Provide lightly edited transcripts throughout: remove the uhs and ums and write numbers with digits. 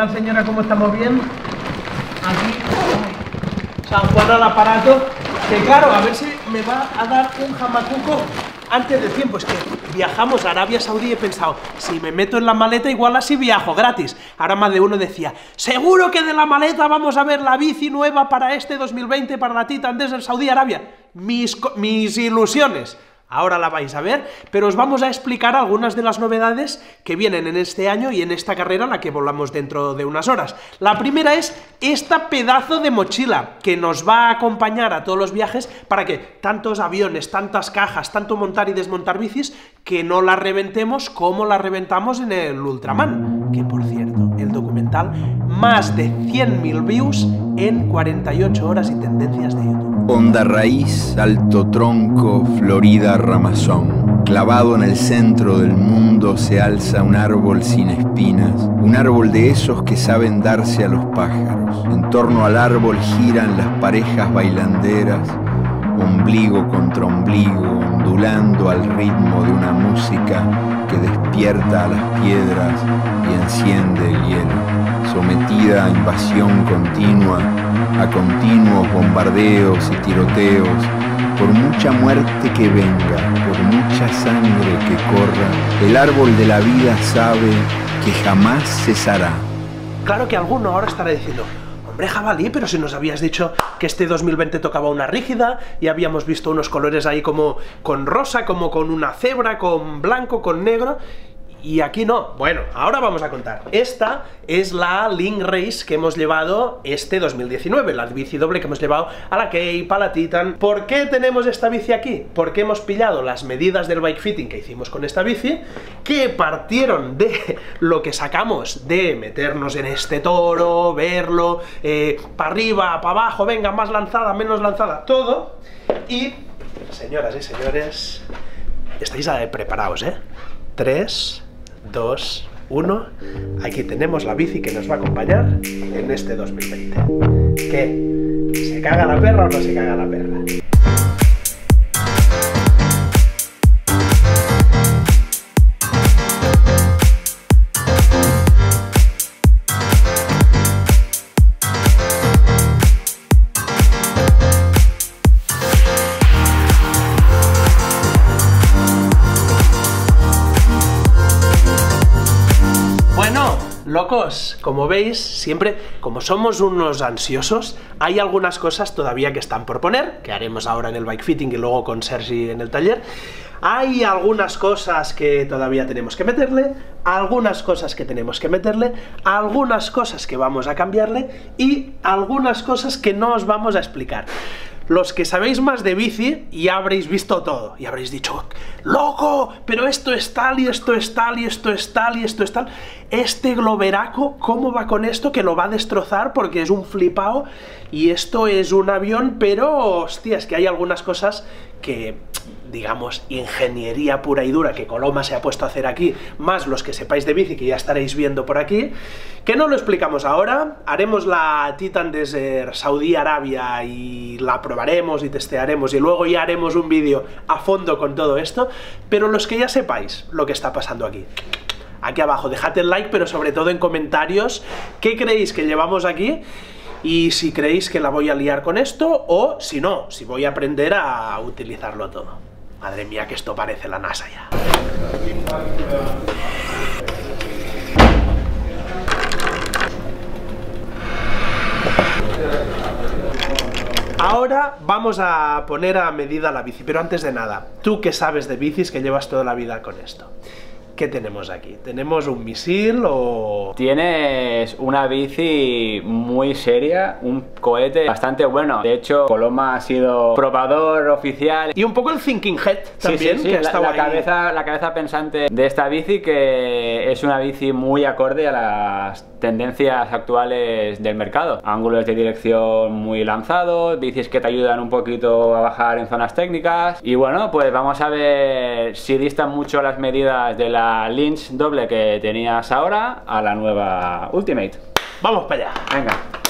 tal, señora? ¿Cómo estamos? ¿Bien? Aquí, San Juan al aparato, que claro, a ver si me va a dar un jamacuco antes de tiempo. Es que viajamos a Arabia Saudí y he pensado, si me meto en la maleta igual así viajo gratis. Ahora más de uno decía, seguro que de la maleta vamos a ver la bici nueva para este 2020 para la Titan desde Saudi Arabia. Mis ilusiones. Ahora la vais a ver, pero os vamos a explicar algunas de las novedades que vienen en este año y en esta carrera a la que volamos dentro de unas horas. La primera es esta pedazo de mochila que nos va a acompañar a todos los viajes para que tantos aviones, tantas cajas, tanto montar y desmontar bicis, que no la reventemos como la reventamos en el Ultraman, que por cierto, el documental, más de 100.000 views en 48 horas y tendencias de YouTube. Honda raíz, alto tronco, florida ramazón. Clavado en el centro del mundo se alza un árbol sin espinas, un árbol de esos que saben darse a los pájaros. En torno al árbol giran las parejas bailanderas, ombligo contra ombligo, ondulando al ritmo de una música que despierta a las piedras y enciende el hielo. Sometida a invasión continua, a continuos bombardeos y tiroteos, por mucha muerte que venga, por mucha sangre que corra, el árbol de la vida sabe que jamás cesará. Claro que alguno ahora estará diciendo, hombre jabalí, pero si nos habías dicho que este 2020 tocaba una rígida y habíamos visto unos colores ahí como con rosa, como con una cebra, con blanco, con negro, y aquí no. Bueno, ahora vamos a contar. Esta es la Link Race que hemos llevado este 2019, la bici doble que hemos llevado a la Cape, a la Titan. ¿Por qué tenemos esta bici aquí? Porque hemos pillado las medidas del bike fitting que hicimos con esta bici, que partieron de lo que sacamos de meternos en este toro, verlo, para arriba, para abajo, venga, más lanzada, menos lanzada, todo. Y, señoras y señores, estáis preparados, 3, 2, 1, aquí tenemos la bici que nos va a acompañar en este 2020. ¿Qué? ¿Se caga la perra o no se caga la perra? Locos, como veis, siempre, como somos unos ansiosos, hay algunas cosas todavía que están por poner, que haremos ahora en el bike fitting y luego con Sergi en el taller. Hay algunas cosas que todavía tenemos que meterle, algunas cosas que tenemos que meterle, algunas cosas que vamos a cambiarle y algunas cosas que no os vamos a explicar. Los que sabéis más de bici ya habréis visto todo, y habréis dicho, ¡loco! Pero esto es tal, y esto es tal, y esto es tal, y esto es tal. Este globeraco, ¿cómo va con esto? Que lo va a destrozar porque es un flipao, y esto es un avión, pero, hostia, es que hay algunas cosas que, digamos, ingeniería pura y dura que Coloma se ha puesto a hacer aquí, más los que sepáis de bici que ya estaréis viendo por aquí, que no lo explicamos ahora. Haremos la Titan desde Saudi Arabia y la probaremos y testearemos y luego ya haremos un vídeo a fondo con todo esto, pero los que ya sepáis lo que está pasando aquí, aquí abajo, dejad el like, pero sobre todo en comentarios qué creéis que llevamos aquí y si creéis que la voy a liar con esto o si no, si voy a aprender a utilizarlo todo. Madre mía, que esto parece la NASA ya. Ahora vamos a poner a medida la bici, pero antes de nada, tú que sabes de bicis, que llevas toda la vida con esto, ¿qué tenemos aquí? ¿Tenemos un misil o...? Tienes una bici muy seria, un cohete bastante bueno. De hecho, Coloma ha sido probador oficial. Y un poco el thinking head también, sí, que ha estado la ahí. cabeza pensante de esta bici, que es una bici muy acorde a las tendencias actuales del mercado. Ángulos de dirección muy lanzados, bicis que te ayudan un poquito a bajar en zonas técnicas. Y bueno, pues vamos a ver si distan mucho las medidas de la Lynch doble que tenías ahora a la nueva Ultimate. Vamos para allà. Vinga.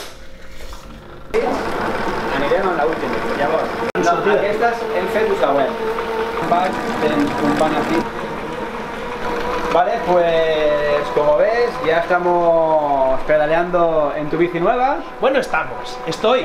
Anirem amb la Ultimate, llavors. No, aquestes hem fet el següent. Un banc aquí. Vale, pues como ves, ya estamos pedaleando en tu bici nueva. Bueno, estamos. Estoy.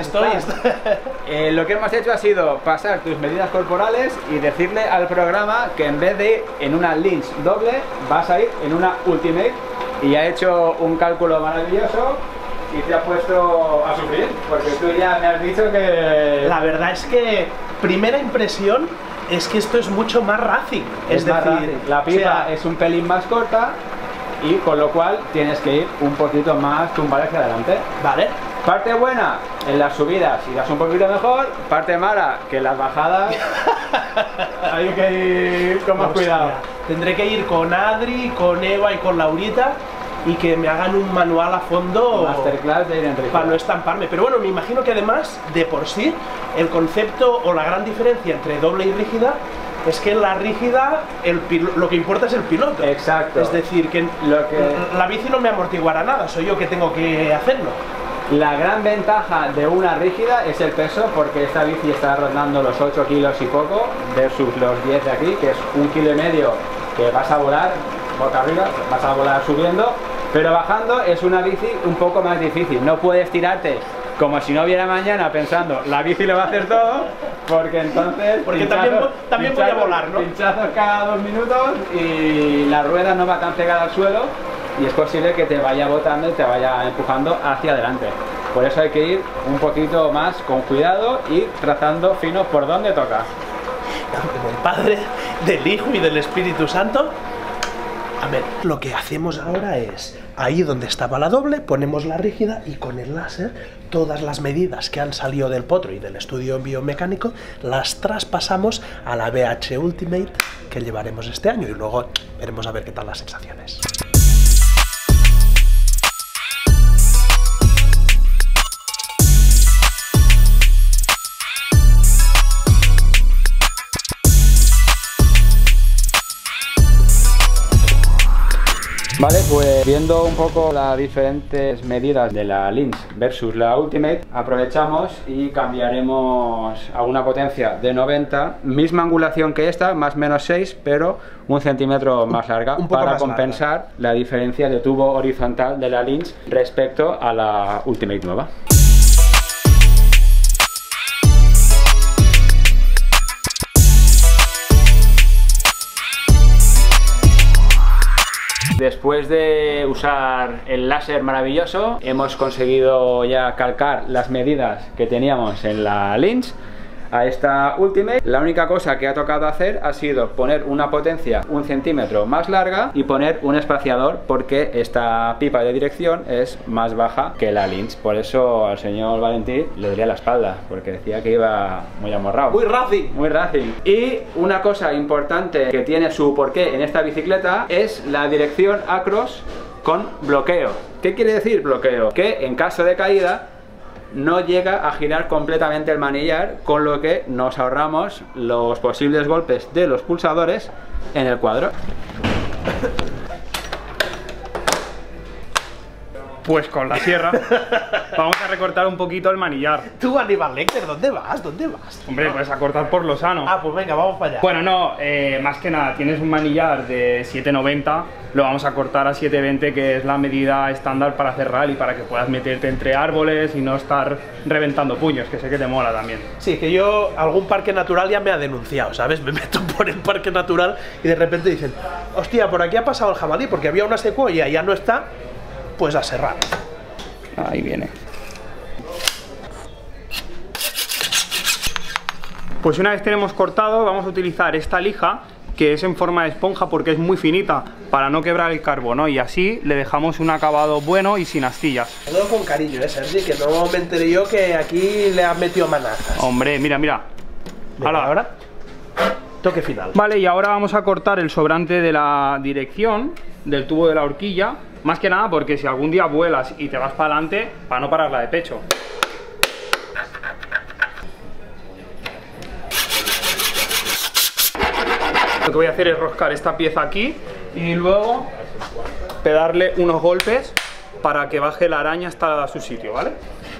Lo que hemos hecho ha sido pasar tus medidas corporales y decirle al programa que en vez de ir en una Lynx doble, vas a ir en una Ultimate. Y ha hecho un cálculo maravilloso y te ha puesto a sufrir, porque tú ya me has dicho que... La verdad es que, primera impresión, es que esto es mucho más racing. Es decir, racing. La pipa es un pelín más corta y con lo cual tienes que ir un poquito más tumbado hacia adelante. Vale. Parte buena, en las subidas irás un poquito mejor. Parte mala, que en las bajadas hay que ir con más cuidado. Tendré que ir con Adri, con Eva y con Laurita y que me hagan un manual a fondo masterclass de ir en rígida para no estamparme. Pero bueno, me imagino que además, de por sí, el concepto o la gran diferencia entre doble y rígida es que en la rígida lo que importa es el piloto. Exacto. Es decir, que la bici no me amortiguará nada, soy yo que tengo que hacerlo. La gran ventaja de una rígida es el peso, porque esta bici está rondando los 8 kilos y poco versus los 10 de aquí, que es 1,5 kilos que vas a volar boca arriba, vas a volar subiendo, pero bajando es una bici un poco más difícil. No puedes tirarte como si no hubiera mañana pensando la bici lo va a hacer todo, porque entonces también voy a volar, ¿no? Pinchazos cada 2 minutos y la rueda no va tan pegada al suelo y es posible que te vaya botando y te vaya empujando hacia adelante. Por eso hay que ir un poquito más con cuidado y trazando fino por donde toca. Del Padre, del Hijo y del Espíritu Santo. Amén. Lo que hacemos ahora es, ahí donde estaba la doble, ponemos la rígida y con el láser todas las medidas que han salido del potro y del estudio biomecánico las traspasamos a la BH Ultimate que llevaremos este año y luego veremos a ver qué tal las sensaciones. Vale, pues viendo un poco las diferentes medidas de la Lynx versus la Ultimate, aprovechamos y cambiaremos a una potencia de 90, misma angulación que esta, más o menos 6, pero 1 centímetro más larga, para compensar la diferencia de tubo horizontal de la Lynx respecto a la Ultimate nueva. Después de usar el láser maravilloso, hemos conseguido ya calcar las medidas que teníamos en la Lynx a esta Ultimate. La única cosa que ha tocado hacer ha sido poner una potencia 1 centímetro más larga y poner un espaciador, porque esta pipa de dirección es más baja que la Lynx. Por eso al señor Valentín le dolía la espalda, porque decía que iba muy amorrado. Muy racing. Muy racing. Y una cosa importante que tiene su porqué en esta bicicleta es la dirección across con bloqueo. ¿Qué quiere decir bloqueo? Que en caso de caída no llega a girar completamente el manillar, con lo que nos ahorramos los posibles golpes de los pulsadores en el cuadro. Pues con la sierra vamos a recortar un poquito el manillar. Tú, Aníbal Lecter, ¿dónde vas? ¿Dónde vas? Hombre, pues a cortar por lo sano. Ah, pues venga, vamos para allá. Bueno, no, más que nada, tienes un manillar de 7,90, lo vamos a cortar a 7,20, que es la medida estándar para hacer rally, para que puedas meterte entre árboles y no estar reventando puños, que sé que te mola también. Sí, que yo, algún parque natural ya me ha denunciado, ¿sabes? Me meto por el parque natural y de repente dicen, hostia, por aquí ha pasado el jabalí, porque había una secuoya y ya no está. Pues a serrar. Ahí viene. Pues una vez tenemos cortado, vamos a utilizar esta lija, que es en forma de esponja porque es muy finita, para no quebrar el carbono, y así le dejamos un acabado bueno y sin astillas. Todo con cariño, Sergi, que no me enteré yo que aquí le has metido manazas. Hombre, mira, mira. Venga, ahora toque final. Vale, y ahora vamos a cortar el sobrante de la dirección del tubo de la horquilla. Más que nada porque si algún día vuelas y te vas para adelante, para no pararla de pecho. Lo que voy a hacer es roscar esta pieza aquí y luego pegarle unos golpes para que baje la araña hasta su sitio, ¿vale?